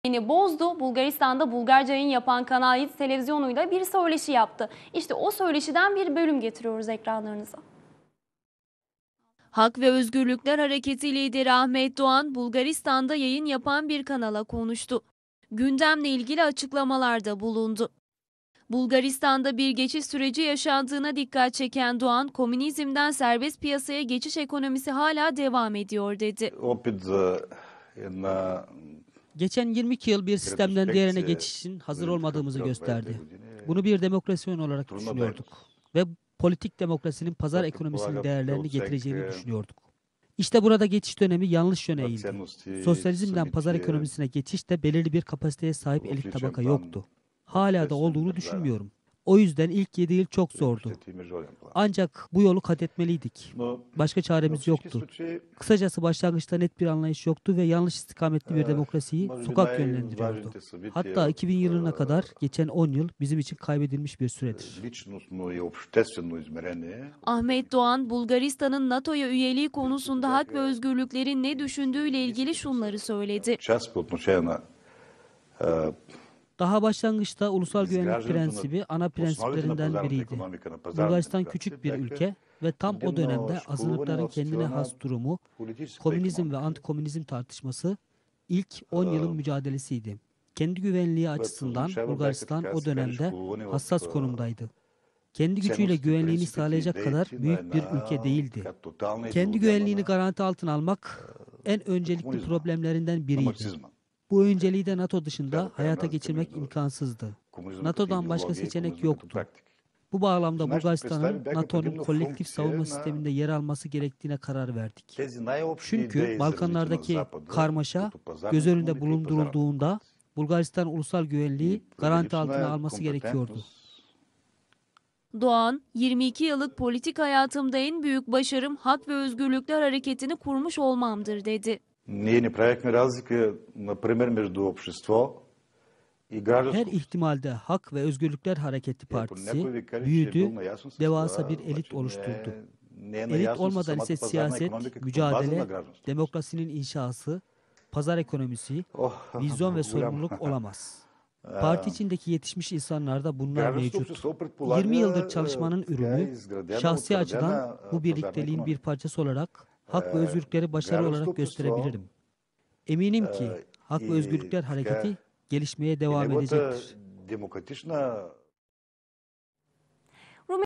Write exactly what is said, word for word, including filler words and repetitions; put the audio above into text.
Yeni bozdu. Bulgaristan'da Bulgarca yayın yapan Kanal yedi televizyonuyla bir söyleşi yaptı. İşte o söyleşiden bir bölüm getiriyoruz ekranlarınıza. Hak ve Özgürlükler Hareketi lideri Ahmet Doğan, Bulgaristan'da yayın yapan bir kanala konuştu. Gündemle ilgili açıklamalarda bulundu. Bulgaristan'da bir geçiş süreci yaşandığına dikkat çeken Doğan, komünizmden serbest piyasaya geçiş ekonomisi hala devam ediyor dedi. Geçen yirmi iki yıl bir sistemden diğerine geçiş için hazır olmadığımızı gösterdi. Bunu bir demokrasi olarak düşünüyorduk ve politik demokrasinin pazar ekonomisinin değerlerini getireceğini düşünüyorduk. İşte burada geçiş dönemi yanlış yöne eğildi. Sosyalizmden pazar ekonomisine geçişte belirli bir kapasiteye sahip elit tabaka yoktu. Hala da olduğunu düşünmüyorum. O yüzden ilk yedi yıl çok zordu. Ancak bu yolu kat etmeliydik. Başka çaremiz yoktu. Kısacası başlangıçta net bir anlayış yoktu ve yanlış istikametli bir demokrasiyi sokak yönlendiriyordu. Hatta iki bin yılına kadar geçen on yıl bizim için kaybedilmiş bir süredir. Ahmet Doğan, Bulgaristan'ın NATO'ya üyeliği konusunda hak ve özgürlüklerin ne düşündüğüyle ilgili şunları söyledi. Daha başlangıçta ulusal güvenlik prensibi ana prensiplerinden biriydi. Bulgaristan küçük bir ülke ve tam o dönemde azınlıkların kendine has durumu, komünizm ve antikomünizm tartışması ilk on yılın mücadelesiydi. Kendi güvenliği açısından Bulgaristan o dönemde hassas konumdaydı. Kendi gücüyle güvenliğini sağlayacak kadar büyük bir ülke değildi. Kendi güvenliğini garanti altına almak en öncelikli problemlerinden biriydi. Bu önceliği de NATO dışında hayata geçirmek imkansızdı. NATO'dan başka seçenek yoktu. Bu bağlamda Bulgaristan'ın NATO'nun kolektif savunma sisteminde yer alması gerektiğine karar verdik. Çünkü Balkanlardaki karmaşa göz önünde bulundurulduğunda Bulgaristan ulusal güvenliği garanti altına alması gerekiyordu. Doğan, yirmi iki yıllık politik hayatımda en büyük başarım Hak ve Özgürlükler Hareketi'ni kurmuş olmamdır dedi. Her ihtimalde Hak ve Özgürlükler Hareketi Partisi büyüdü, devasa bir elit oluşturdu. Elit olmadan ise siyaset, mücadele, demokrasinin inşası, pazar ekonomisi, vizyon ve sorumluluk olamaz. Parti içindeki yetişmiş insanlarda bunlar mevcut. yirmi yıldır çalışmanın ürünü, şahsi açıdan bu birlikteliğin bir parçası olarak hak ve özgürlükleri başarı olarak gösterebilirim. Eminim ki Hak ve Özgürlükler Hareketi gelişmeye devam edecektir.